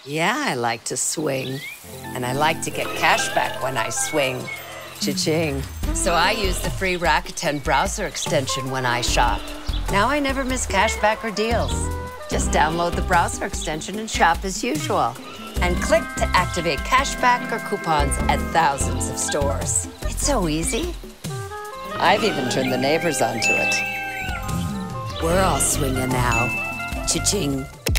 Yeah, I like to swing. And I like to get cash back when I swing. Cha-ching. So I use the free Rakuten browser extension when I shop. Now I never miss cashback or deals. Just download the browser extension and shop as usual. And click to activate cashback or coupons at thousands of stores. It's so easy. I've even turned the neighbors onto it. We're all swinging now. Cha-ching.